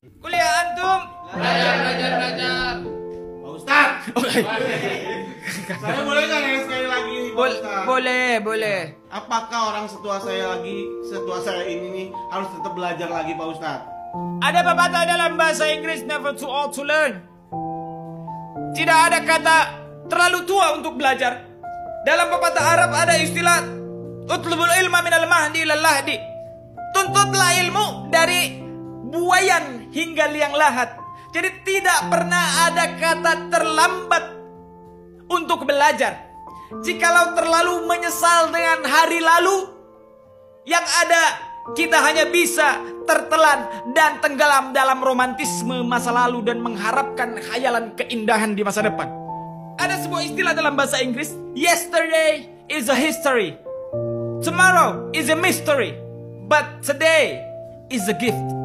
Kuliah antum. Belajar. Pak Ustadz. Saya boleh nggak nanya sekali lagi nih, Pak Ustadz? Boleh. Apakah orang setua saya ini nih harus tetap belajar lagi, Pak Ustadz? Ada pepatah dalam bahasa Inggris, never too old to learn. Tidak ada kata terlalu tua untuk belajar. Dalam pepatah Arab ada istilah utlubul ilma minal mahdi ilal lahdi. Tuntutlah ilmu dari buayan hingga liang lahat. Jadi tidak pernah ada kata terlambat untuk belajar. Jikalau terlalu menyesal dengan hari lalu, yang ada kita hanya bisa tertelan dan tenggelam dalam romantisme masa lalu dan mengharapkan khayalan keindahan di masa depan. Ada sebuah istilah dalam bahasa Inggris, yesterday is a history, tomorrow is a mystery, but today is a gift.